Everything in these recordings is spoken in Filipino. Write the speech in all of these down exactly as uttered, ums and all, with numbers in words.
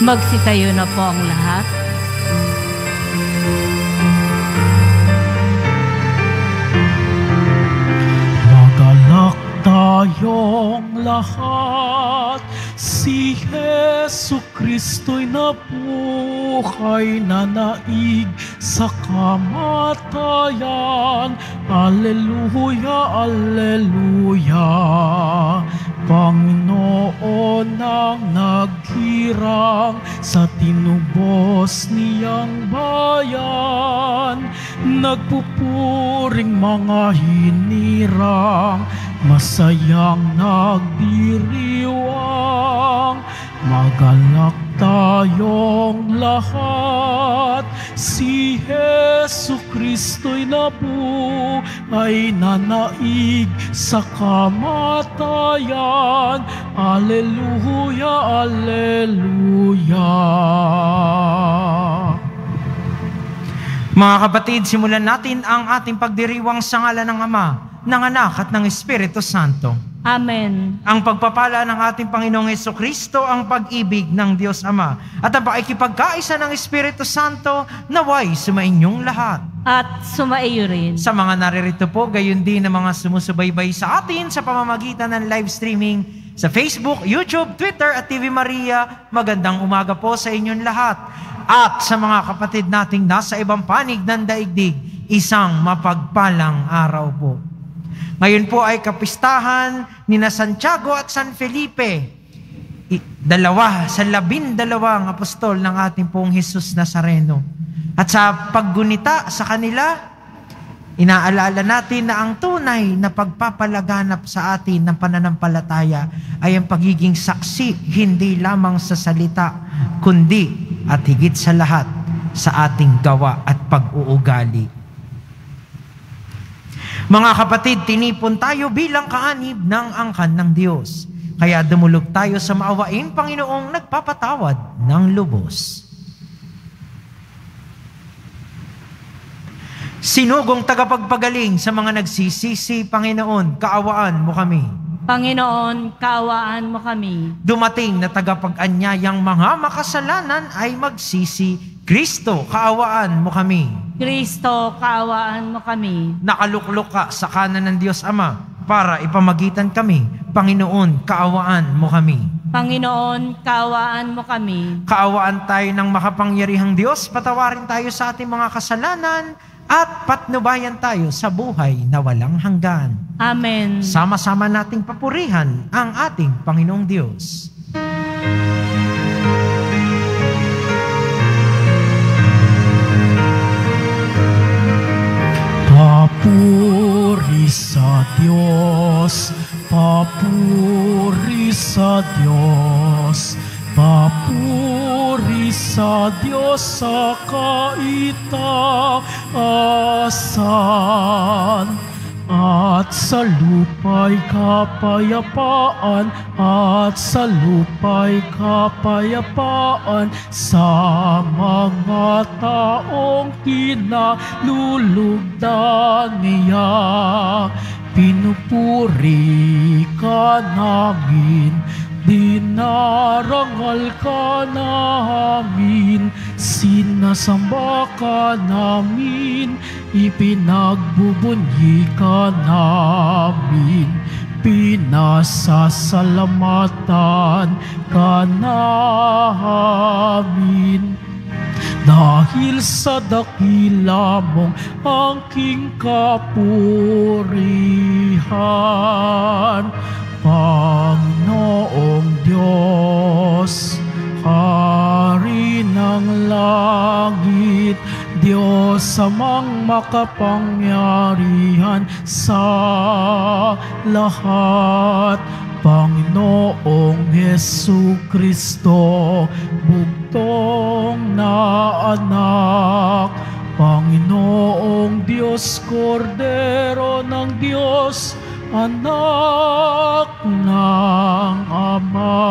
Magsitayo na po ang lahat. Magalak tayong lahat, si Jesu Kristo'y nabuhay na naig sa kamatayan. Alleluia, alleluia. Panginoon ang naghirang sa tinubos niyang bayan. Nagpupuring mga hinirang, masayang nagdiriwang. Magalak tayong lahat, si Jesu Kristo'y nabuhay na naig sa kamatayan. Alleluia, alleluia. Mga kapatid, simulan natin ang ating pagdiriwang sa ngalan ng Ama, ng Anak at ng Espiritu Santo. Amen. Ang pagpapala ng ating Panginoong Hesukristo, ang pag-ibig ng Diyos Ama, at ang pakikipagkaisa ng Espiritu Santo, naway sumainyong lahat. At sumaiyo rin. Sa mga naririto po, gayon din ang mga sumusubaybay sa atin sa pamamagitan ng live streaming sa Facebook, YouTube, Twitter at T V Maria, magandang umaga po sa inyong lahat. At sa mga kapatid nating nasa ibang panig ng daigdig, isang mapagpalang araw po. Ngayon po ay kapistahan ni na Santiago at San Felipe, dalawa sa labindalawang apostol ng ating pong Jesus Nazareno. At sa paggunita sa kanila, inaalala natin na ang tunay na pagpapalaganap sa atin ng pananampalataya ay ang pagiging saksi, hindi lamang sa salita, kundi at higit sa lahat sa ating gawa at pag-uugali. Mga kapatid, tinipon tayo bilang kaanib ng angkan ng Diyos. Kaya dumulog tayo sa maawaing Panginoong nagpapatawad ng lubos. Sinugong tagapagpagaling sa mga nagsisisi, Panginoon, kaawaan mo kami. Panginoon, kaawaan mo kami. Dumating na tagapag-anyayang mga makasalanan ay magsisi, Kristo, kaawaan mo kami. Kristo, kaawaan mo kami. Nakaluklok ka sa kanan ng Diyos Ama para ipamagitan kami. Panginoon, kaawaan mo kami. Panginoon, kaawaan mo kami. Kaawaan tayo ng makapangyarihang Diyos, patawarin tayo sa ating mga kasalanan, at patnubayan tayo sa buhay na walang hanggan. Amen. Sama-sama nating papurihan ang ating Panginoong Diyos. Papuri sa Diyos, papuri sa Diyos, papuri sa Diyos sa kaitaasan. At sa lupa'y kapayapaan, at sa lupa'y kapayapaan sa mga taong kinalulugdan niya. Pinupuri ka namin, dinarangal ka namin, sinasamba ka namin, ipinagbubunyi ka namin, pinasasalamatan ka namin. Dahil sa dakila mong angking kapurihan, Panginoong Diyos, Hari ng langit, Diyos amang makapangyarihan sa lahat, Panginoong Hesukristo, bugtong na anak, Panginoong Diyos, Kordero ng Diyos, anak ng Ama.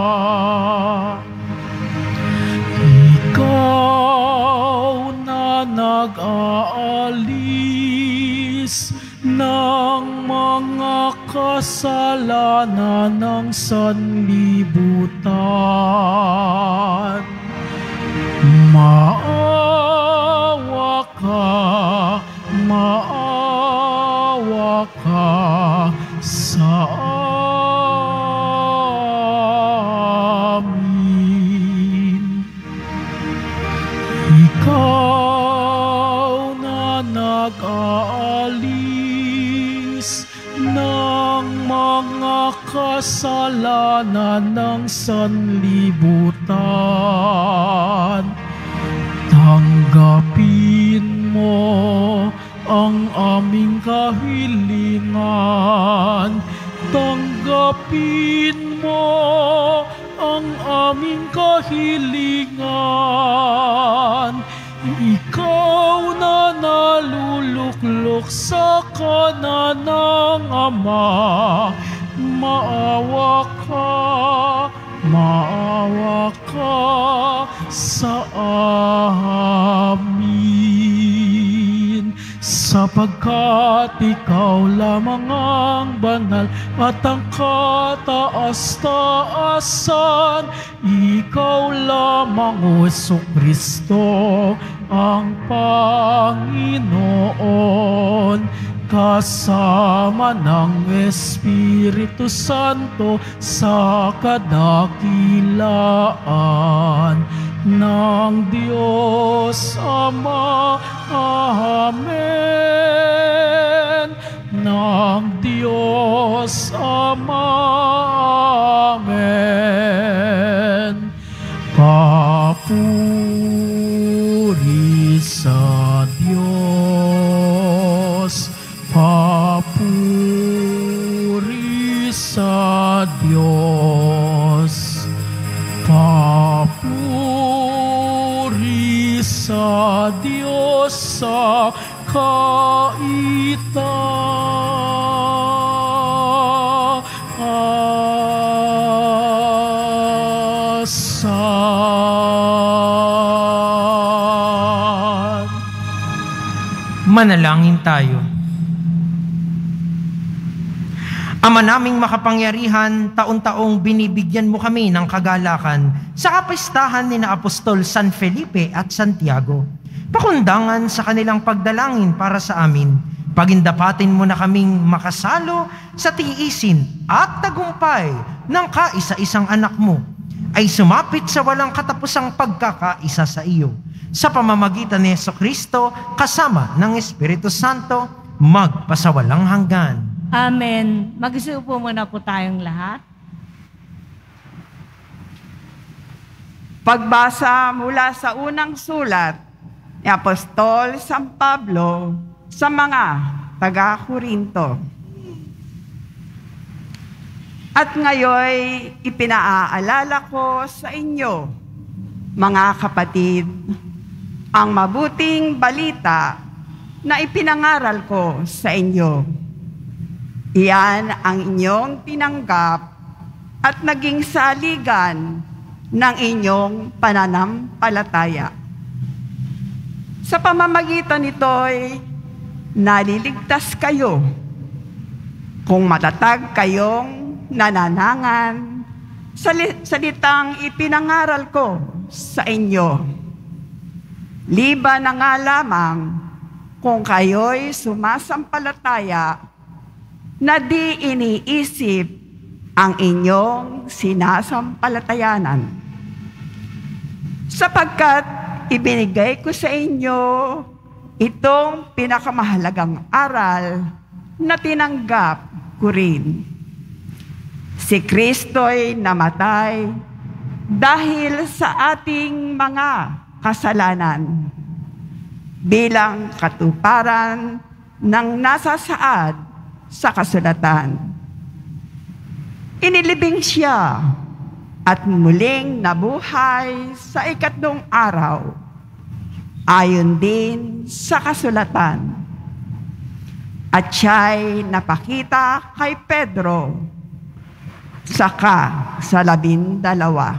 Ikaw na nag-aalis ng mga mga kasalanan ng sanlibutan. Maawa ka, maawa ka sa amin. Ikaw na nag-aalis ng mga kasalanan ng sanlibutan, tanggapin mo ang aming kahilingan. Tanggapin mo ang aming kahilingan. Ikaw na naluluklok sa kanan ng Ama, maawa ka, maawa ka sa amin. Sapagkat ikaw lamang ang banal at ang kataas-taasan, ikaw lamang, O Jesucristo, ang Panginoon, kasama ng Espiritu Santo sa kadakilaan ng Diyos Ama. Amen. Ng Diyos Ama. Amen. Papuri sa Diyos, papuri sa Diyos, papuri sa Diyos sa kaitaasan. Manalangin tayo. Ama naming makapangyarihan, taon-taong binibigyan mo kami ng kagalakan sa kapistahan ni na Apostol San Felipe at Santiago. Pakundangan sa kanilang pagdalangin para sa amin. Pagindapatin mo na kaming makasalo sa tiisin at tagumpay ng kaisa-isang anak mo ay sumapit sa walang katapusang pagkakaisa sa iyo. Sa pamamagitan ni Jesucristo kasama ng Espiritu Santo, magpasawalang hanggan. Amen. Mag-isiupo muna po tayong lahat. Pagbasa mula sa unang sulat ni Apostol San Pablo sa mga taga-Korinto. At ngayoy ipinaaalala ko sa inyo, mga kapatid, ang mabuting balita na ipinangaral ko sa inyo. Iyan ang inyong tinanggap at naging saligan ng inyong pananampalataya. Sa pamamagitan nito'y naliligtas kayo kung matatag kayong nananangan sa salitang ipinangaral ko sa inyo. Liban na nga lamang kung kayo'y sumasampalataya na di iniisip ang inyong sinasampalatayanan. Sapagkat ibinigay ko sa inyo itong pinakamahalagang aral na tinanggap ko rin. Si Kristo'y namatay dahil sa ating mga kasalanan bilang katuparan ng nasasaad sa kasulatan. Inilibing siya at muling nabuhay sa ikatlong araw, ayon din sa kasulatan. At siya'y napakita kay Pedro, saka sa labindalawa.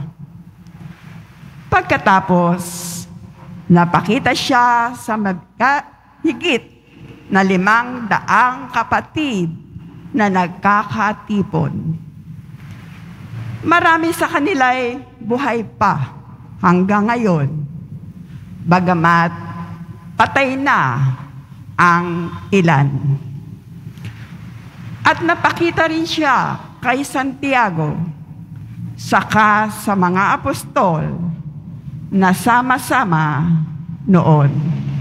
Pagkatapos, napakita siya sa higit na limang daang kapatid na nagkakatipon. Marami sa kanila ay buhay pa hanggang ngayon, bagamat patay na ang ilan. At napakita rin siya kay Santiago, saka sa mga apostol na sama-sama noon.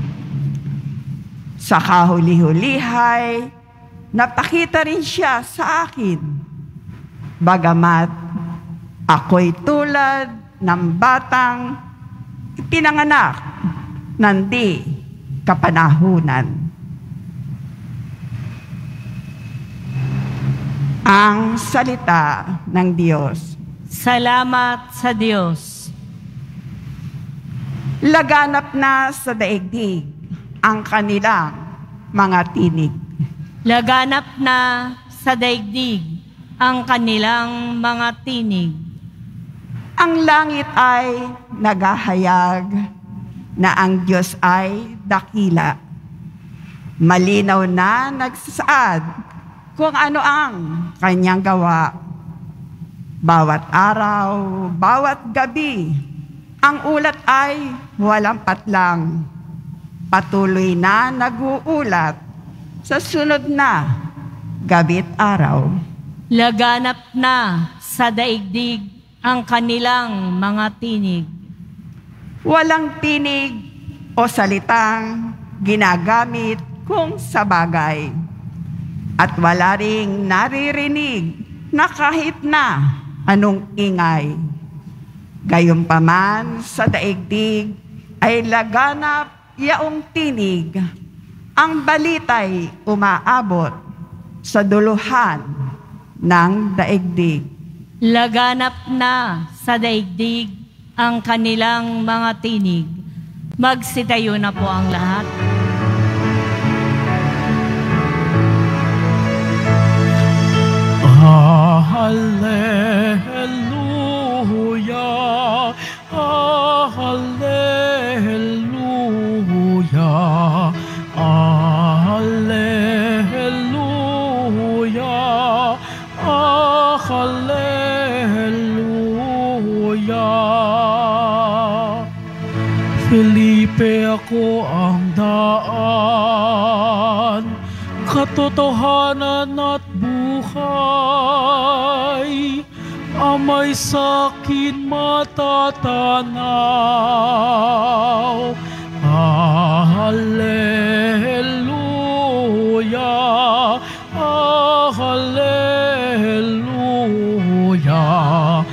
Sa kahuli-hulihay, napakita rin siya sa akin, bagamat ako'y tulad ng batang pinanganak ng di kapanahunan. Ang salita ng Diyos. Salamat sa Diyos. Laganap na sa daigdig ang kanilang mga tinig. Laganap na sa daigdig ang kanilang mga tinig. Ang langit ay naghahayag na ang Diyos ay dakila. Malinaw na nagsasaad kung ano ang kanyang gawa. Bawat araw, bawat gabi, ang ulat ay walang patlang. Patuloy na nag-uulat sa sunod na gabi't araw. Laganap na sa daigdig ang kanilang mga tinig. Walang tinig o salitang ginagamit kung sa bagay. At wala ring naririnig na kahit na anong ingay. Gayunpaman sa daigdig ay laganap yaong tinig, ang balita'y umaabot sa duluhan ng daigdig. Laganap na sa daigdig ang kanilang mga tinig. Magsitayo na po ang lahat. Hallelujah, Hallelujah, Hallelujah, Hallelujah. Felipe, ako ang daan, katotohanan at buhay. Amay sa'kin matatanaw. Hallelujah, Hallelujah,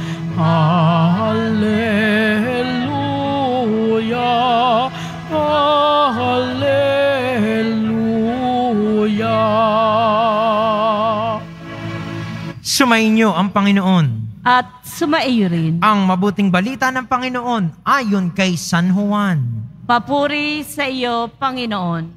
Hallelujah, Hallelujah. Sumainyo ang Panginoon. At sumaiyo rin. Ang mabuting balita ng Panginoon ayon kay San Juan. Papuri sa iyo, Panginoon.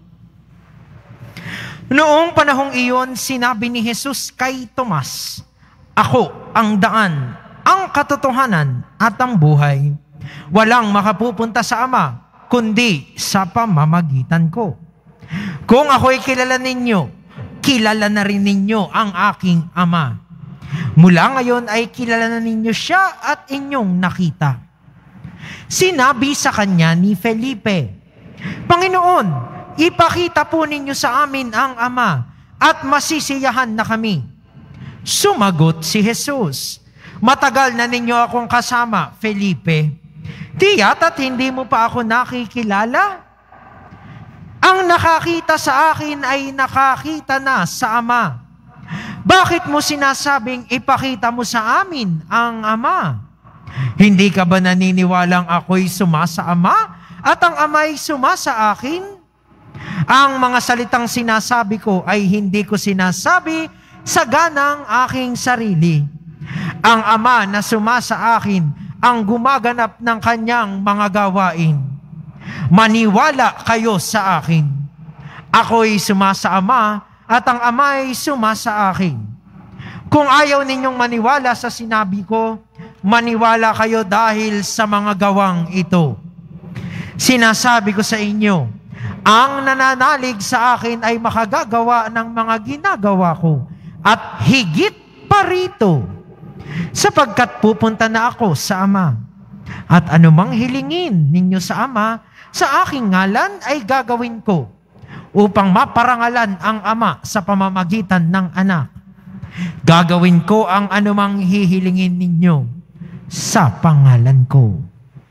Noong panahong iyon, sinabi ni Jesus kay Tomas, "Ako ang daan, ang katotohanan at ang buhay. Walang makapupunta sa Ama, kundi sa pamamagitan ko. Kung ako'y kilala ninyo, kilala na rin ninyo ang aking Ama. Mula ngayon ay kilala na ninyo siya at inyong nakita." Sinabi sa kanya ni Felipe, "Panginoon, ipakita po ninyo sa amin ang Ama at masisiyahan na kami." Sumagot si Jesus, "Matagal na ninyo akong kasama, Felipe. Tiya't at hindi mo pa ako nakikilala? Ang nakakita sa akin ay nakakita na sa Ama. Bakit mo sinasabing ipakita mo sa amin ang Ama? Hindi ka ba naniniwalang ako'y suma sa Ama at ang Ama'y suma sa akin? Ang mga salitang sinasabi ko ay hindi ko sinasabi sa ganang aking sarili. Ang Ama na suma sa akin ang gumaganap ng kanyang mga gawain. Maniwala kayo sa akin. Ako'y suma sa Ama at ang Ama'y suma sa akin. Kung ayaw ninyong maniwala sa sinabi ko, maniwala kayo dahil sa mga gawang ito. Sinasabi ko sa inyo, ang nananalig sa akin ay makagagawa ng mga ginagawa ko, at higit pa rito, sapagkat pupunta na ako sa Ama. At anumang hilingin ninyo sa Ama, sa aking ngalan ay gagawin ko, upang maparangalan ang Ama sa pamamagitan ng Anak. Gagawin ko ang anumang hihilingin ninyo sa pangalan ko.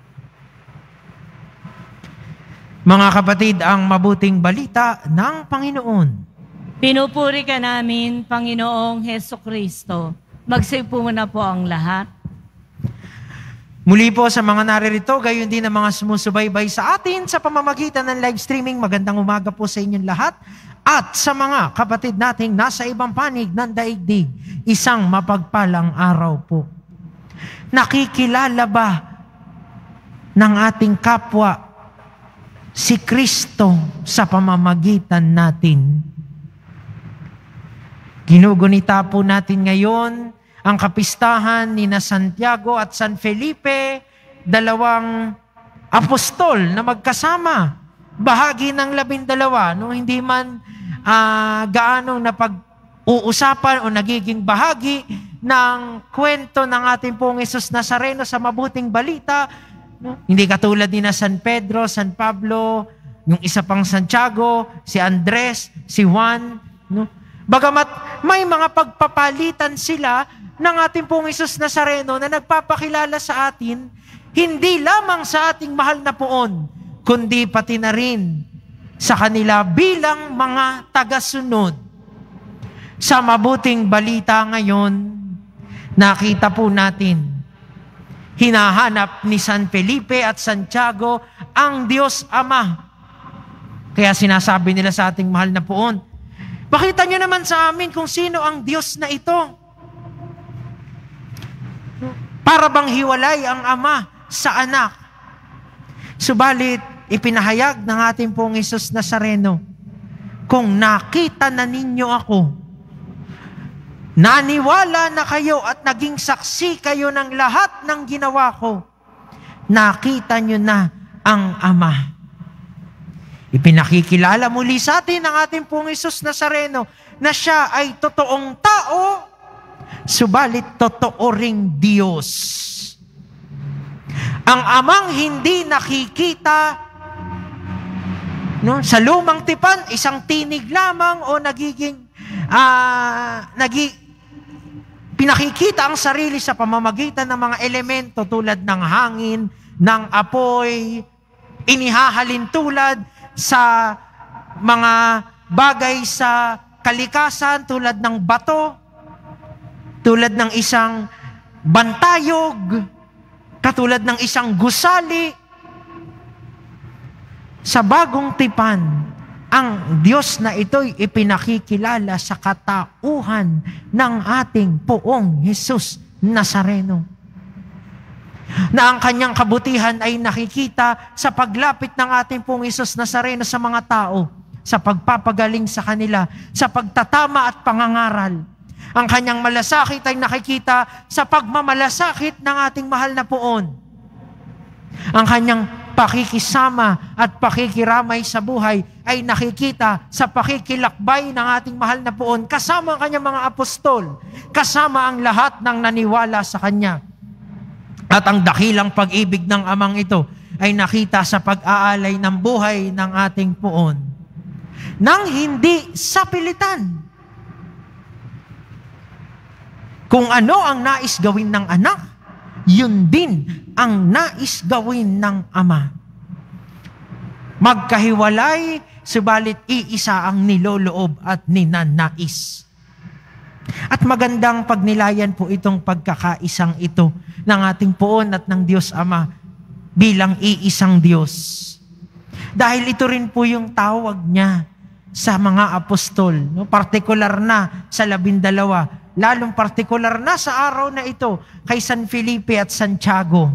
Mga kapatid, ang mabuting balita ng Panginoon. Pinupuri ka namin, Panginoong Hesukristo. Magsipo na po ang lahat. Muli po sa mga naririto, gayon din ang mga sumusubaybay sa atin sa pamamagitan ng live streaming. Magandang umaga po sa inyong lahat. At sa mga kapatid nating nasa ibang panig ng daigdig, isang mapagpalang araw po. Nakikilala ba ng ating kapwa si Kristo sa pamamagitan natin? Ginugunita po natin ngayon ang kapistahan ni na Santiago at San Felipe, dalawang apostol na magkasama, bahagi ng labindalawa, no, hindi man uh, gaano na pag-uusapan o nagiging bahagi ng kwento ng ating pong Jesus Nazareno sa mabuting balita. No? Hindi katulad ni na San Pedro, San Pablo, yung isa pang Santiago, si Andres, si Juan. No? Bagamat may mga pagpapalitan sila ng ating pong Jesus Nazareno na nagpapakilala sa atin, hindi lamang sa ating mahal na poon, kundi pati na rin sa kanila bilang mga tagasunod. Sa mabuting balita ngayon, nakita po natin, hinahanap ni San Felipe at Santiago ang Diyos Ama. Kaya sinasabi nila sa ating mahal na poon, pakita nyo naman sa amin kung sino ang Diyos na ito. Para bang hiwalay ang Ama sa Anak. Subalit, ipinahayag ng ating pong Jesus Nazareno, kung nakita na ninyo ako, naniwala na kayo at naging saksi kayo ng lahat ng ginawa ko, nakita nyo na ang Ama. Ipinakikilala muli sa atin ng ating pong Jesus Nazareno na siya ay totoong tao, subalit totoo ring Diyos. Ang Amang hindi nakikita, no, sa lumang tipan, isang tinig lamang o nagiging uh, nagi, pinakikita ang sarili sa pamamagitan ng mga elemento tulad ng hangin, ng apoy, inihahalin tulad sa mga bagay sa kalikasan tulad ng bato, tulad ng isang bantayog, katulad ng isang gusali. Sa bagong tipan, ang Diyos na ito'y ipinakikilala sa katauhan ng ating poong Jesus Nazareno. Na ang kanyang kabutihan ay nakikita sa paglapit ng ating pong Jesus Nazareno sa mga tao, sa pagpapagaling sa kanila, sa pagtatama at pangangaral. Ang kanyang malasakit ay nakikita sa pagmamalasakit ng ating mahal na poon. Ang kanyang pakikisama at pakikiramay sa buhay ay nakikita sa pakikilakbay ng ating mahal na poon kasama ang kanyang mga apostol, kasama ang lahat ng naniwala sa kanya. At ang dakilang pag-ibig ng Amang ito ay nakita sa pag-aalay ng buhay ng ating poon nang hindi sa pilitan. Kung ano ang nais gawin ng anak, yun din ang nais gawin ng Ama. Magkahiwalay, subalit iisa ang niloloob at ninanais. At magandang pagnilayan po itong pagkakaisang ito ng ating poon at ng Diyos Ama bilang iisang Diyos. Dahil ito rin po yung tawag niya sa mga apostol, no? Partikular na sa labindalawa, lalong partikular na sa araw na ito kay San Felipe at Santiago.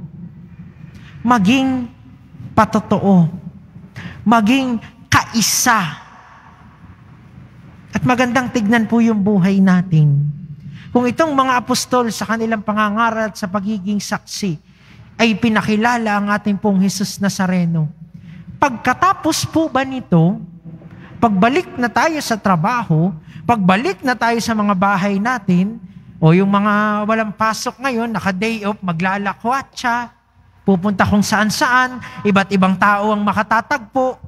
Maging patotoo, maging kaisa. At magandang tignan po yung buhay natin. Kung itong mga apostol sa kanilang pangangaral at sa pagiging saksi ay pinakilala ang ating pong Jesus Nazareno, pagkatapos po ba nito, pagbalik na tayo sa trabaho, pagbalik na tayo sa mga bahay natin, o yung mga walang pasok ngayon, naka-day off, maglalakwatsa, pupunta kung saan-saan, iba't ibang tao ang makatatagpo.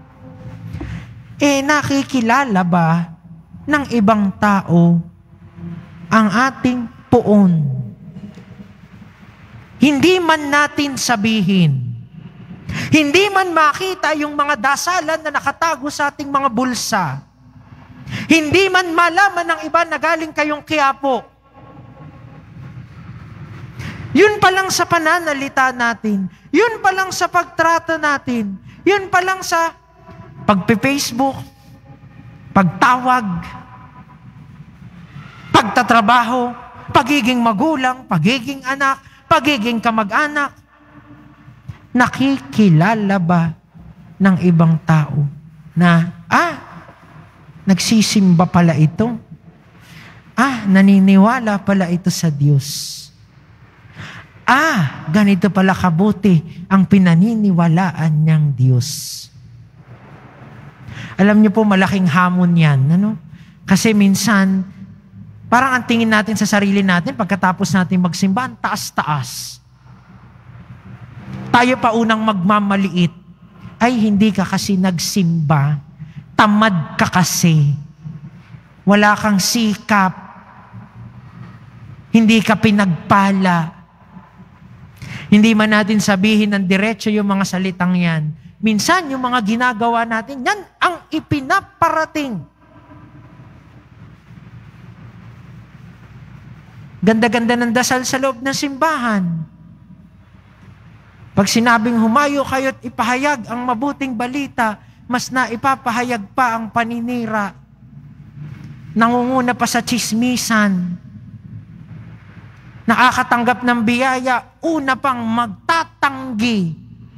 Eh, nakikilala ba ng ibang tao ang ating poon? Hindi man natin sabihin, hindi man makita yung mga dasalan na nakatago sa ating mga bulsa, hindi man malaman ng iba na galing kayong Quiapo. Yun pa lang sa pananalita natin, yun pa lang sa pagtrato natin, yun pa lang sa pagpe-Facebook, pagtawag, pagtatrabaho, pagiging magulang, pagiging anak, pagiging kamag-anak. Nakikilala ba ng ibang tao na, ah, nagsisimba pala ito? Ah, naniniwala pala ito sa Diyos. Ah, ganito pala kabuti ang pinaniniwalaan niyang Diyos. Alam niyo po, malaking hamon yan. Ano? Kasi minsan, parang ang tingin natin sa sarili natin, pagkatapos natin magsimba, ang taas-taas. Tayo pa unang magmamaliit. Ay, hindi ka kasi nagsimba. Tamad ka kasi. Wala kang sikap. Hindi ka pinagpala. Hindi man natin sabihin ng diretso yung mga salitang yan. Minsan, yung mga ginagawa natin, yan ang ipinaparating. Ganda-ganda ng dasal sa loob ng simbahan. Pag sinabing humayo kayo't ipahayag ang mabuting balita, mas na ipapahayag pa ang paninira. Nangunguna pa sa tsismisan. Nakakatanggap ng biyaya, una pang magtatanggi.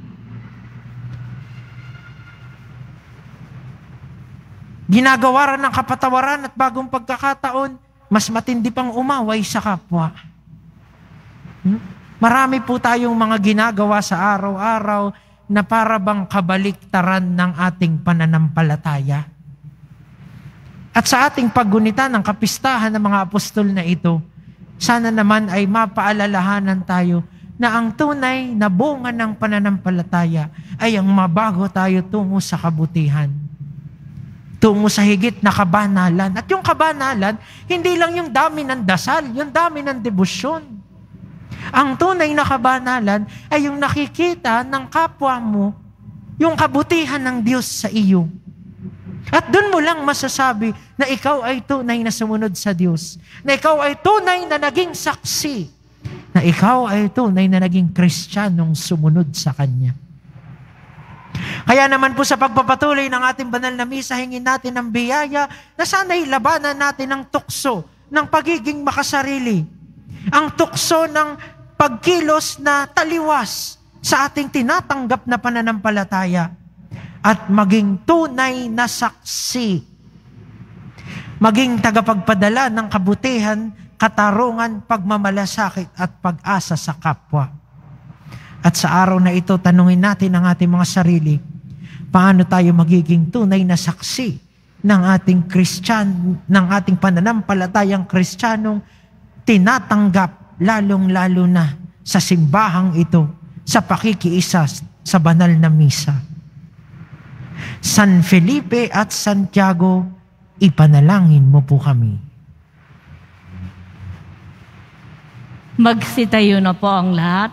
Ginagawaran ng kapatawaran at bagong pagkakataon, mas matindi pang umaway sa kapwa. Hmm? Marami po tayong mga ginagawa sa araw-araw na para bang kabaliktaran ng ating pananampalataya. At sa ating paggunita ng kapistahan ng mga apostol na ito, sana naman ay mapaalalahanan tayo na ang tunay na bunga ng pananampalataya ay ang mabago tayo tungo sa kabutihan. Tungo sa higit na kabanalan. At yung kabanalan, hindi lang yung dami ng dasal, yung dami ng debosyon. Ang tunay na kabanalan ay yung nakikita ng kapwa mo, yung kabutihan ng Diyos sa iyo. At doon mo lang masasabi na ikaw ay tunay na sumunod sa Diyos. Na ikaw ay tunay na naging saksi. Na ikaw ay tunay na naging Kristiyanong sumunod sa Kanya. Kaya naman po sa pagpapatuloy ng ating banal na misa, hingin natin ng biyaya na sana'y labanan natin ang tukso ng pagiging makasarili. Ang tukso ng pagkilos na taliwas sa ating tinatanggap na pananampalataya. At maging tunay na saksi. Maging tagapagpadala ng kabutihan, katarungan, pagmamalasakit at pag-asa sa kapwa. At sa araw na ito, tanungin natin ang ating mga sarili, paano tayo magiging tunay na saksi ng ating Kristyan, ng ating pananampalatayang Kristiyanong tinatanggap lalong-lalo na sa simbahang ito, sa pakikiisa sa banal na misa. San Felipe at Santiago, ipanalangin mo po kami. Magsitayo na po ang lahat.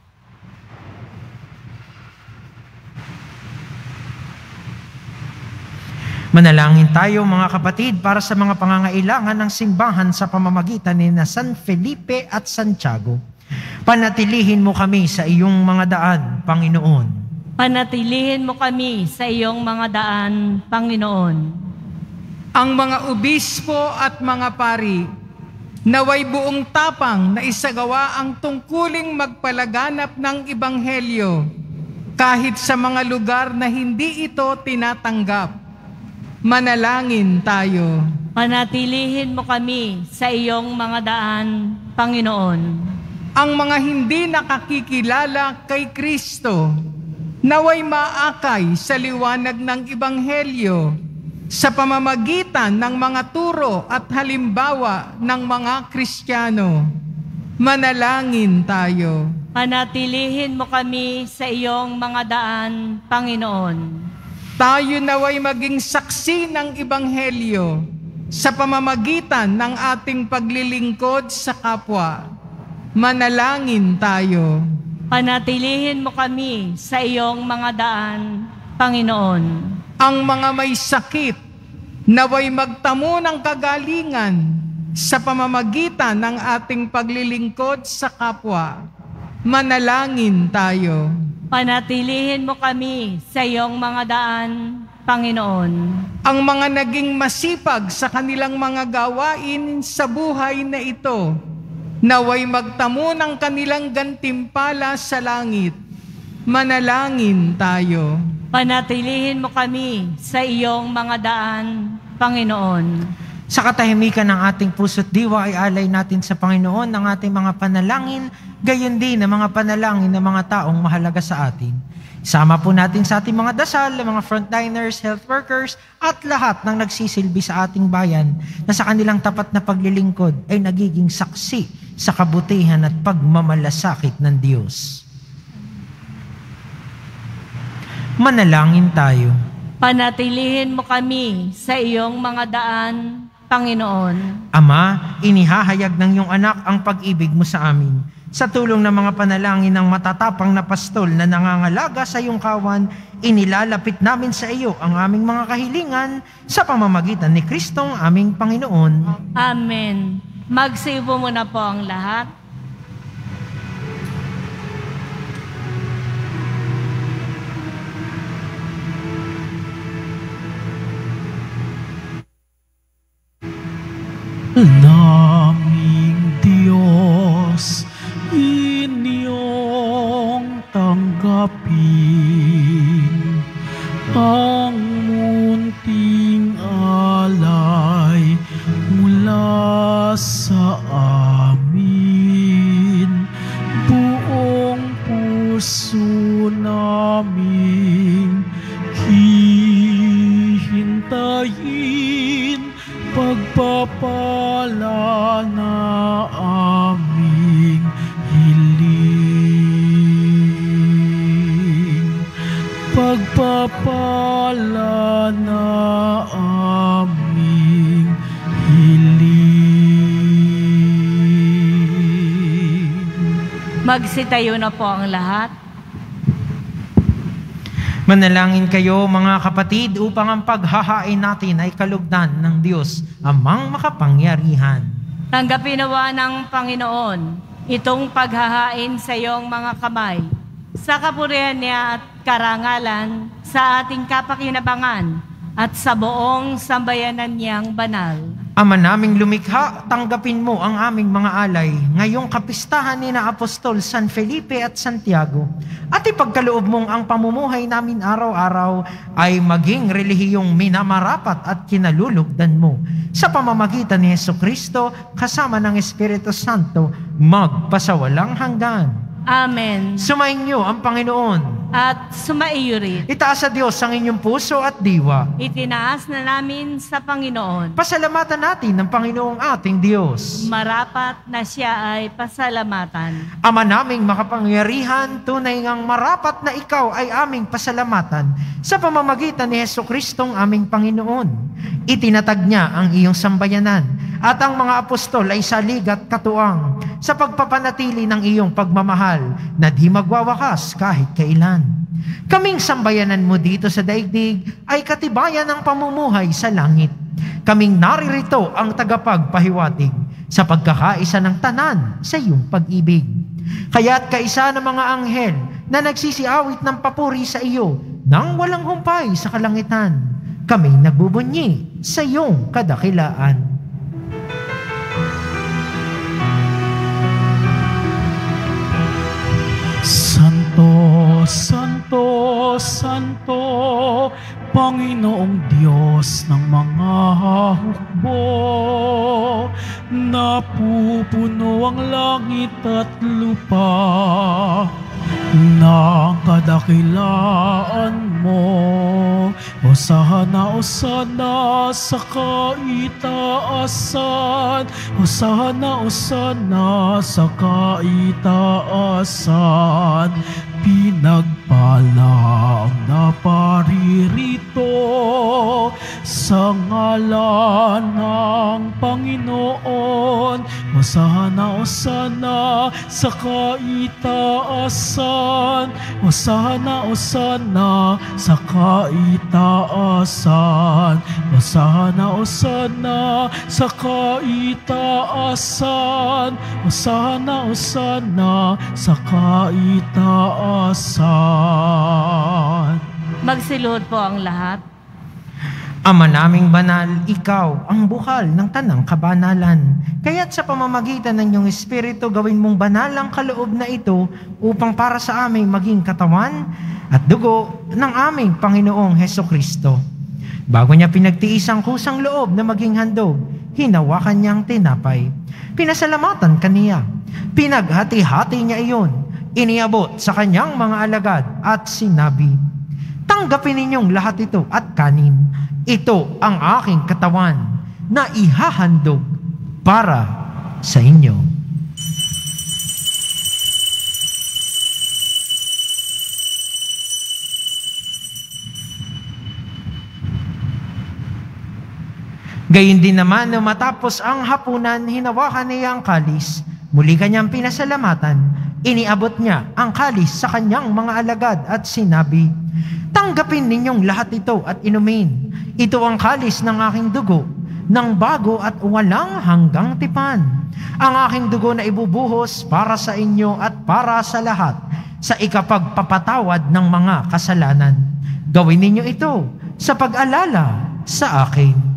Manalangin tayo mga kapatid para sa mga pangangailangan ng simbahan sa pamamagitan ni na San Felipe at Santiago. Panatilihin mo kami sa iyong mga daan, Panginoon. Panatilihin mo kami sa iyong mga daan, Panginoon. Ang mga obispo at mga pari, naway buong tapang na isagawa ang tungkuling magpalaganap ng Ebanghelyo kahit sa mga lugar na hindi ito tinatanggap. Manalangin tayo. Panatilihin mo kami sa iyong mga daan, Panginoon. Ang mga hindi nakakikilala kay Kristo, naway maakay sa liwanag ng Ebanghelyo sa pamamagitan ng mga turo at halimbawa ng mga Kristiyano. Manalangin tayo. Panatilihin mo kami sa iyong mga daan, Panginoon. Tayo naway maging saksi ng Ebanghelyo sa pamamagitan ng ating paglilingkod sa kapwa. Manalangin tayo. Panatilihin mo kami sa iyong mga daan, Panginoon. Ang mga may sakit, naway magtamo ng kagalingan sa pamamagitan ng ating paglilingkod sa kapwa. Manalangin tayo. Panatilihin mo kami sa iyong mga daan, Panginoon. Ang mga naging masipag sa kanilang mga gawain sa buhay na ito, naway magtamo ng kanilang gantimpala sa langit. Manalangin tayo. Panatilihin mo kami sa iyong mga daan, Panginoon. Sa katahimikan ng ating puso't diwa ay alay natin sa Panginoon ang ating mga panalangin, gayon din ang mga panalangin ng mga taong mahalaga sa atin. Sama po natin sa ating mga dasal, mga frontliners, health workers, at lahat ng nagsisilbi sa ating bayan na sa kanilang tapat na paglilingkod ay nagiging saksi sa kabutihan at pagmamalasakit ng Diyos. Manalangin tayo. Panatilihin mo kami sa iyong mga daan, Panginoon. Ama, inihahayag ng iyong anak ang pag-ibig mo sa amin. Sa tulong ng mga panalangin ng matatapang na pastol na nangangalaga sa iyong kawan, inilalapit namin sa iyo ang aming mga kahilingan sa pamamagitan ni Kristong aming Panginoon. Amen. Magsiupo muna po ang lahat. Naming Diyos, inyong tanggapin ang munting alay mula sa amin. Buong puso namin hihintayin pagpapala na aming hiling. Pagpapala na aming hiling. Magsitayo na po ang lahat. Manalangin kayo mga kapatid upang ang paghahain natin ay kalugdan ng Diyos, amang makapangyarihan. Tanggapin nawa ng Panginoon itong paghahain sa iyong mga kamay, sa kapurihan niya at karangalan, sa ating kapakinabangan at sa buong sambayanan niyang banal. Ama naming lumikha, tanggapin mo ang aming mga alay ngayong kapistahan ni na Apostol San Felipe at Santiago, at ipagkaloob mong ang pamumuhay namin araw-araw ay maging relihiyong minamarapat at kinalulugdan mo. Sa pamamagitan ni Jesucristo, kasama ng Espiritu Santo, magpasawalang hanggan. Amen. Sumainyo ang Panginoon. At sumaiyo rin. Itaas sa Diyos ang inyong puso at diwa. Itinaas na namin sa Panginoon. Pasalamatan natin ng Panginoong ating Diyos. Marapat na siya ay pasalamatan. Ama naming makapangyarihan, tunay ngang marapat na ikaw ay aming pasalamatan sa pamamagitan ni Jesucristong aming Panginoon. Itinatag niya ang iyong sambayanan at ang mga apostol ay salig at katuwang sa pagpapanatili ng iyong pagmamahal na di magwawakas kahit kailan. Kaming sambayanan mo dito sa daigdig ay katibayan ng pamumuhay sa langit. Kaming naririto ang tagapagpahiwatig sa pagkakaisa ng tanan sa iyong pag-ibig. Kaya't kaisa ng mga anghel na nagsisiawit ng papuri sa iyo nang walang humpay sa kalangitan, kaming nagbubunyi sa iyong kadakilaan. Santo, Santo, Santo, Panginoong Diyos ng mga hukbo, napupuno ang langit at lupa ng kadakilaan mo. Hosana, Hosana sa kaitaasan. Hosana, Hosana sa kaitaasan. Pinagpala ang naparirito sa ngalan ng Panginoon. Hosana, Hosana sa kaitaasan. Hosana, Hosana sa kaitaasan. Hosana, Hosana sa kaitaasan. Hosana, Hosana sa kaitaasan. Magsilod po ang lahat. Ama naming banal, ikaw ang bukal ng tanang kabanalan. Kaya't sa pamamagitan ng iyong Espiritu, gawin mong banal ang kaloob na ito upang para sa aming maging katawan at dugo ng aming Panginoong Hesukristo. Bago niya pinagtiis ang kusang loob na maging handog, hinawakan niya ang tinapay. Pinasalamatan kaniya. Pinaghati-hati niya iyon. Iniabot sa kanyang mga alagad at sinabi, "Tanggapin ninyong lahat ito at kanin. Ito ang aking katawan na ihahandog para sa inyo." Gayun din naman, nung matapos ang hapunan, hinawakan niya ang kalis. Muli kanyang pinasalamatan. Iniabot niya ang kalis sa kanyang mga alagad at sinabi, "Tanggapin ninyong lahat ito at inumin. Ito ang kalis ng aking dugo, ng bago at walang hanggang tipan. Ang aking dugo na ibubuhos para sa inyo at para sa lahat, sa ikapagpapatawad ng mga kasalanan. Gawin ninyo ito sa pag-alala sa akin."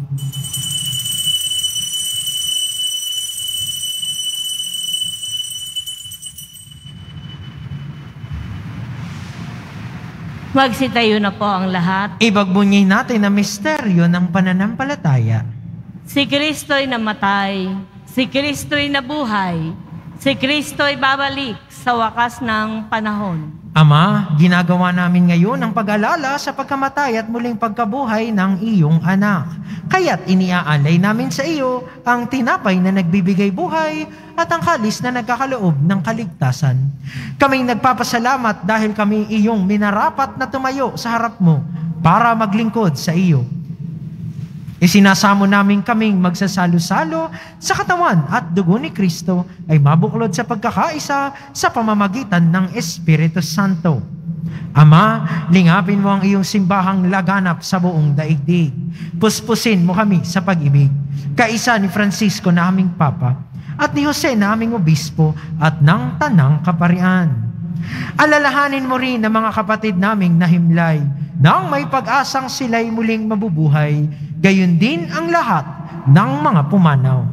Magsitayo na po ang lahat. Ibagbunyi natin ang misteryo ng pananampalataya. Si Kristo'y namatay, si Kristo'y nabuhay, si Kristo'y babalik sa wakas ng panahon. Ama, ginagawa namin ngayon ang pag-alala sa pagkamatay at muling pagkabuhay ng iyong anak. Kaya't iniaalay namin sa iyo ang tinapay na nagbibigay buhay at ang kalis na nagkakaloob ng kaligtasan. Kaming nagpapasalamat dahil kami iyong minarapat na tumayo sa harap mo para maglingkod sa iyo. Isinasamo namin kaming magsasalo-salo sa katawan at dugo ni Kristo ay mabuklod sa pagkakaisa sa pamamagitan ng Espiritu Santo. Ama, lingapin mo ang iyong simbahang laganap sa buong daigdig. Puspusin mo kami sa pag-ibig. Kaisa ni Francisco na aming Papa at ni Jose na aming Obispo at ng Tanang Kaparian. Alalahanin mo rin ang mga kapatid naming nahimlay nang may pag-asang sila'y muling mabubuhay, gayon din ang lahat ng mga pumanaw.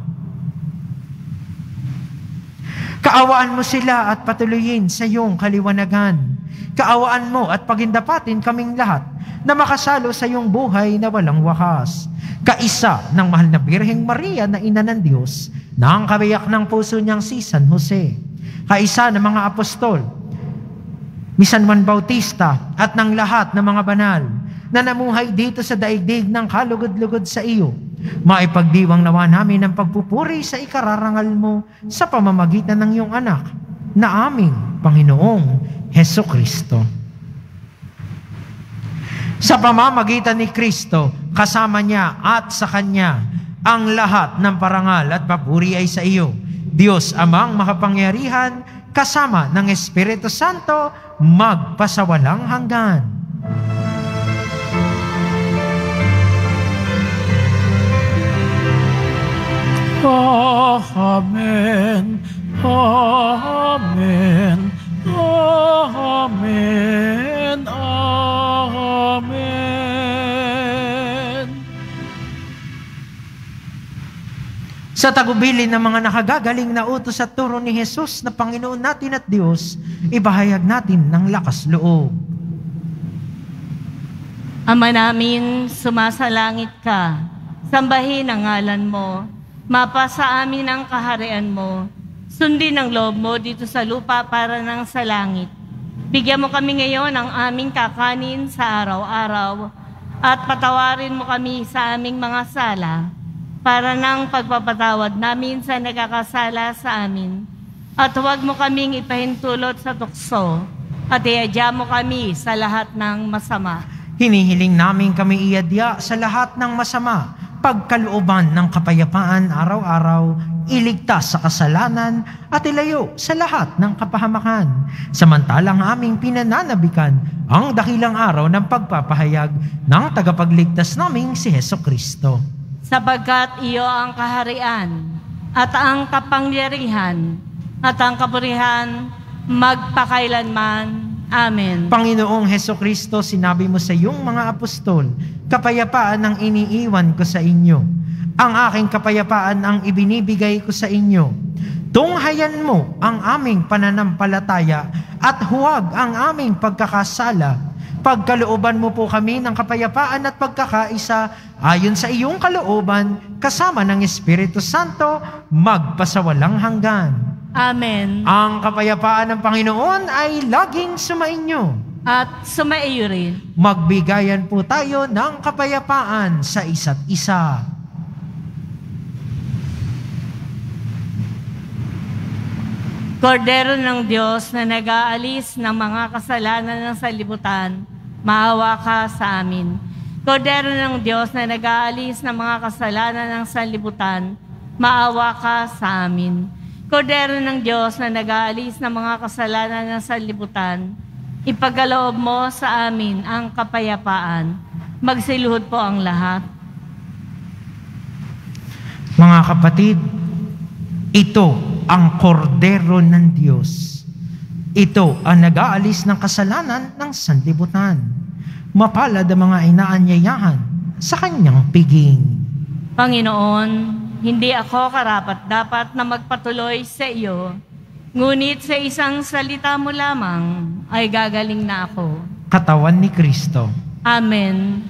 Kaawaan mo sila at patuloyin sa iyong kaliwanagan. Kaawaan mo at pagindapatin kaming lahat na makasalo sa iyong buhay na walang wakas. Kaisa ng mahal na Birheng Maria na Ina ng Diyos, na ang kabiyak ng puso niyang si San Jose. Kaisa ng mga apostol, ni San Juan Bautista at ng lahat ng mga banal na namuhay dito sa daigdig ng kalugod-lugod sa iyo. Maipagdiwang nawa namin ang pagpupuri sa ikararangal mo sa pamamagitan ng iyong anak na aming Panginoong Hesukristo. Sa pamamagitan ni Kristo, kasama niya at sa Kanya, ang lahat ng parangal at papuri ay sa iyo, Diyos Amang makapangyarihan, kasama ng Espiritu Santo, magpasawalang hanggan. Amen. Amen. Amen. Amen. Sa tagubilin ng mga nakagagaling na utos at turo ni Jesus na Panginoon natin at Diyos, ibahayag natin ng lakas loob. Ama namin, sumasalangit ka, sambahin ang ngalan mo, mapasa amin ang kaharian mo, sundin ang loob mo dito sa lupa para nang sa langit. Bigyan mo kami ngayon ng aming kakanin sa araw-araw, at patawarin mo kami sa aming mga sala para ng pagpapatawad namin sa nagkakasala sa amin. At huwag mo kaming ipahintulot sa tukso at iadya mo kami sa lahat ng masama. Hinihiling namin kami iadya sa lahat ng masama, pagkalooban ng kapayapaan araw-araw, iligtas sa kasalanan at ilayo sa lahat ng kapahamakan. Samantalang aming pinananabikan ang dakilang araw ng pagpapahayag ng tagapagligtas naming si Hesukristo. Sapagkat iyo ang kaharian at ang kapangyarihan at ang kapurihan magpakailanman. Amen. Panginoong Hesukristo, sinabi mo sa iyong mga apostol, kapayapaan ang iniiwan ko sa inyo. Ang aking kapayapaan ang ibinibigay ko sa inyo. Tunghayan mo ang aming pananampalataya at huwag ang aming pagkakasala. Pagkalooban mo po kami ng kapayapaan at pagkakaisa ayon sa iyong kalooban, kasama ng Espiritu Santo, magpasawalang hanggan. Amen. Ang kapayapaan ng Panginoon ay laging sumainyo. At sumaiyo rin. Magbigayan po tayo ng kapayapaan sa isa't isa. Kordero ng Diyos na nag-aalis ng mga kasalanan ng sanlibutan, maawa ka sa amin. Kordero ng Diyos na nag-aalis ng mga kasalanan ng sanlibutan, maawa ka sa amin. Kordero ng Diyos na nag-aalis ng mga kasalanan ng sanlibutan, ipagkaloob mo sa amin ang kapayapaan. Magsiluhod po ang lahat. Mga kapatid, ito ang kordero ng Diyos. Ito ang nag-aalis ng kasalanan ng sanlibutan. Mapalad ang mga inaanyayahan sa kanyang piging. Panginoon, hindi ako karapat-dapat na magpatuloy sa iyo, ngunit sa isang salita mo lamang ay gagaling na ako. Katawan ni Kristo. Amen.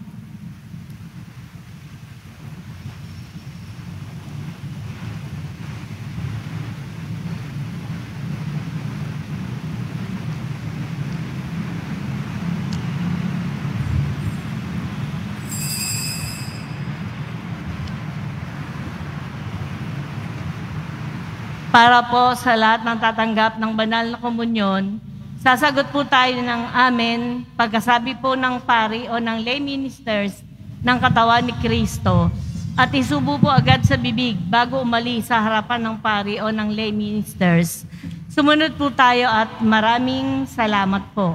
Para po sa lahat ng tatanggap ng banal na komunyon, sasagot po tayo ng amen pagkasabi po ng pari o ng lay ministers ng katawan ni Kristo at isubo po agad sa bibig bago umalis sa harapan ng pari o ng lay ministers. Sumunod po tayo at maraming salamat po.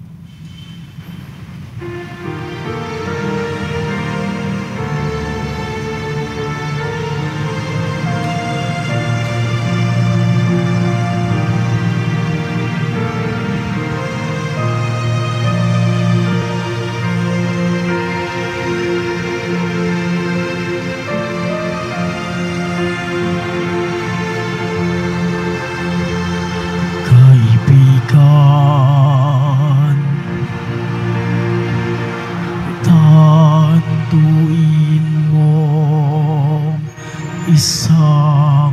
Isang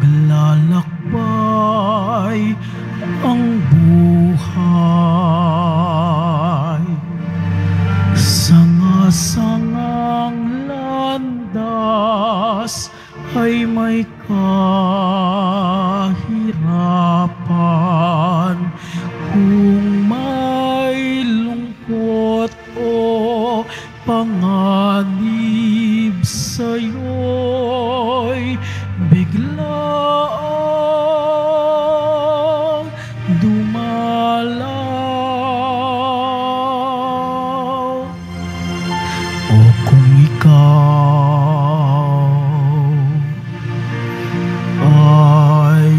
paglalakbay ang buhay, sanga-sangang landas ay may kahirapan. Kung may lungkot o panganib sa'yo'y biglaang dumalaw. O kung ikaw ay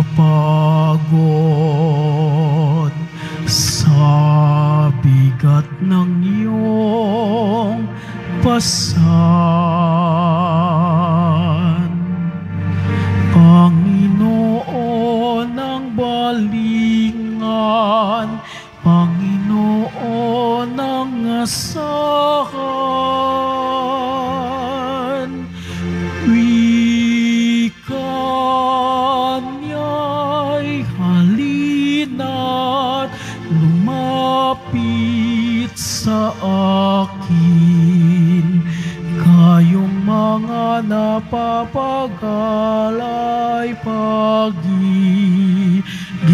mapagod sa bigat ng iyong pasan, napapagalay pagi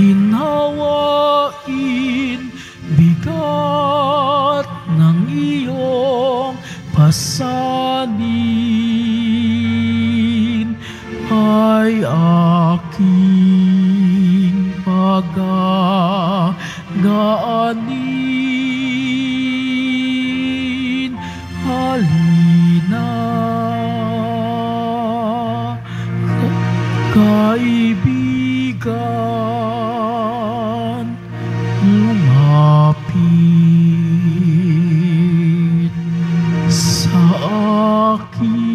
ginawain bigat ng iyong pasanin ay aking pagagaanin. Halina, kaibigan, lumapit sa akin.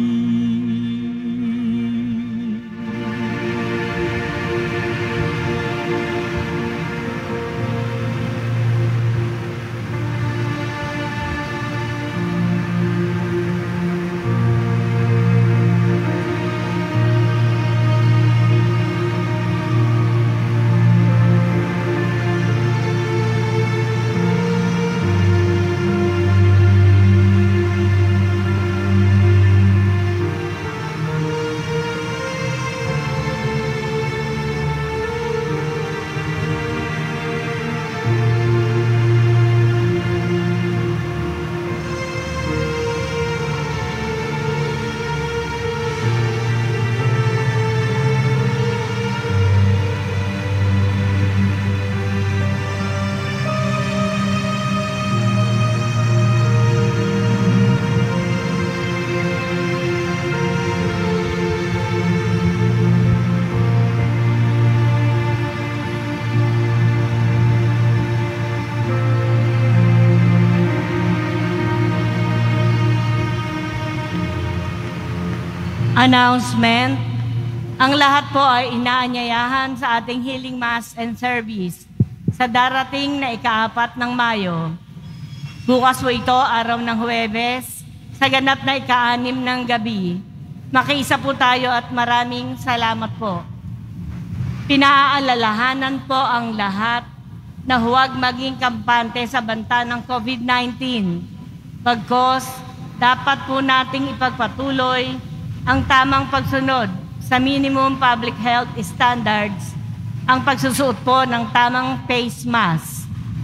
Announcement. Ang lahat po ay inaanyayahan sa ating healing mass and service sa darating na ikaapat ng Mayo. Bukas po ito, araw ng Huwebes, sa ganap na ikaanim ng gabi. Makiisa po tayo at maraming salamat po. Pinaalalahanan po ang lahat na huwag maging kampante sa banta ng COVID nineteen. Pagkos, dapat po nating ipagpatuloy ang tamang pagsunod sa minimum public health standards, ang pagsusuot po ng tamang face mask.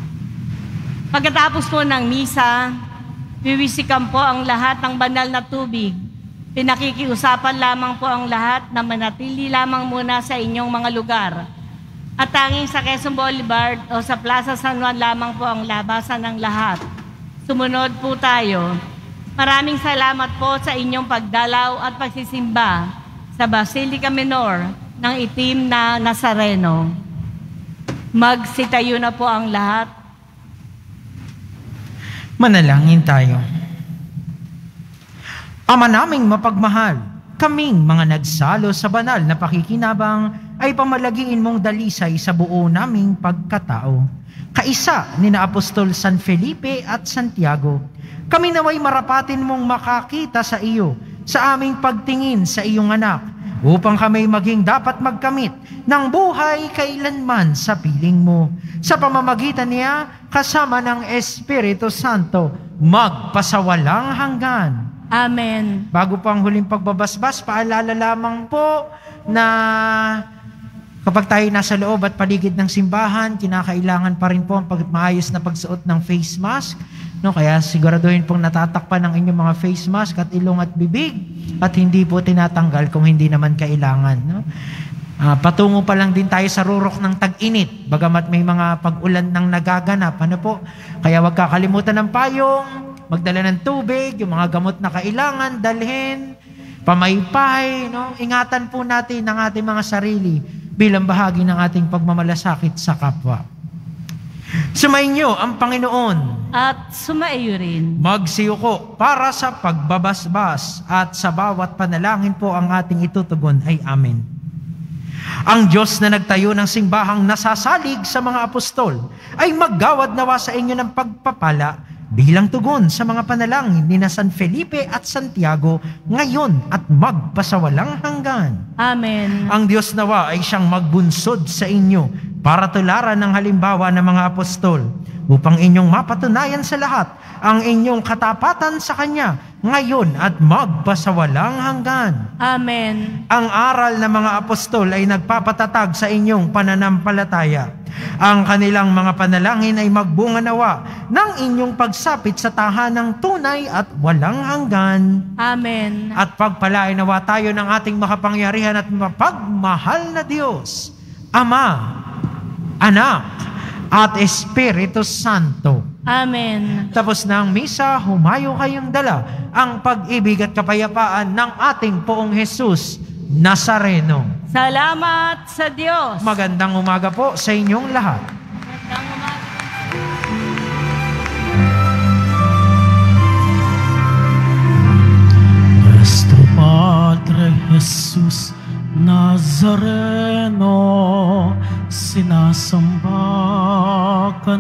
Pagkatapos po ng misa, wiwisikan po ang lahat ng banal na tubig. Pinakikiusapan lamang po ang lahat na manatili lamang muna sa inyong mga lugar. At tanging sa Quezon Boulevard o sa Plaza San Juan lamang po ang labasan ng lahat. Sumunod po tayo. Maraming salamat po sa inyong pagdalaw at pagsisimba sa Basilica Minor ng Itim na Nazareno. Magsitayo na po ang lahat. Manalangin tayo. Ama naming mapagmahal, kaming mga nagsalo sa banal na pakikinabang ay pamalagiin mong dalisay sa buo naming pagkatao. Kaisa ni na Apostol San Felipe at Santiago, kami naway marapatin mong makakita sa iyo sa aming pagtingin sa iyong anak, upang kami maging dapat magkamit ng buhay kailanman sa piling mo. Sa pamamagitan niya, kasama ng Espiritu Santo, magpasawalang hanggan. Amen. Bago po ang huling pagbabasbas, paalala lamang po na kapag tayo nasa loob at paligid ng simbahan, kinakailangan pa rin po ang pag- maayos na pagsuot ng face mask. No, kaya siguraduhin pong natatakpan ng inyong mga face mask at ilong at bibig at hindi po tinatanggal kung hindi naman kailangan. No? Uh, patungo pa lang din tayo sa rurok ng tag-init, bagamat may mga pag-ulan ng nagaganap. Ano po? Kaya huwag kakalimutan ng payong, magdala ng tubig, yung mga gamot na kailangan, dalhin, pamaypay. No? Ingatan po natin ang ating mga sarili bilang bahagi ng ating pagmamalasakit sa kapwa. Sumainyo ang Panginoon at sumaiyo rin. Magsiyuko para sa pagbabasbas at sa bawat panalangin po ang ating itutugon ay amen. Ang Diyos na nagtayo ng simbahang nasasalig sa mga apostol ay maggawad nawa sa inyo ng pagpapala bilang tugon sa mga panalangin ni na San Felipe at Santiago ngayon at magpasawalang hanggan. Amen. Ang Diyos nawa ay siyang magbunsod sa inyo para tularan ng halimbawa ng mga apostol upang inyong mapatunayan sa lahat ang inyong katapatan sa Kanya ngayon at magpasawalang hanggan. Amen. Ang aral ng mga apostol ay nagpapatatag sa inyong pananampalataya. Ang kanilang mga panalangin ay magbunga nawa ng inyong pagsapit sa tahanang tunay at walang hanggan. Amen. At pagpalain nawa tayo ng ating makapangyarihan at mapagmahal na Diyos, Ama, Anak, at Espiritu Santo. Amen. Tapos na ang misa, humayo kayong dala ang pag-ibig at kapayapaan ng ating Poong Jesus Nazareno. Salamat sa Diyos. Magandang umaga po sa inyong lahat. Magandang umaga. Nuestro Padre Jesus Nazareno, sinasamba ka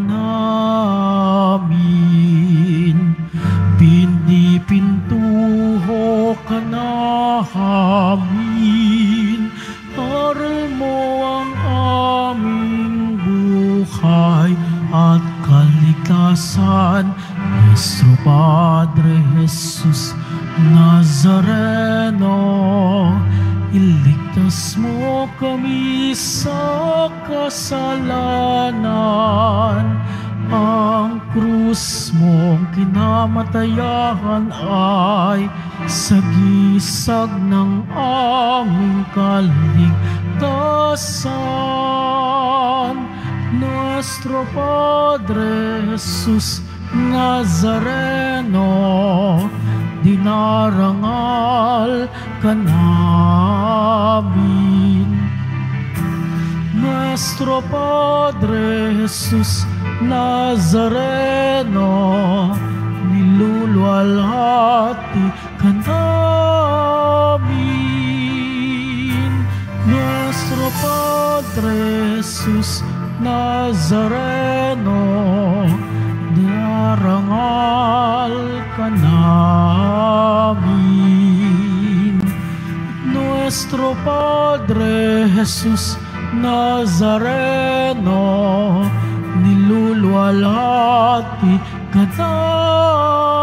namin, pinipintuho ka namin, aral mo ang aming buhay at kalikasan. Nuestro Padre Jesus Nazareno, iligtas mo kami sa kasalanan. Ang krus mong kinamatayan ay sagisag ng aming kaligtasan. Nuestro Padre Jesus Nazareno, dinarangal ka namin. Nuestro Padre Jesus Nazareno, niluluwalhati ka namin. Nuestro Padre Jesus Nazareno, dinarangal ka namin. Nuestro Padre Jesus Nazareno, niluluwalhati ka namin.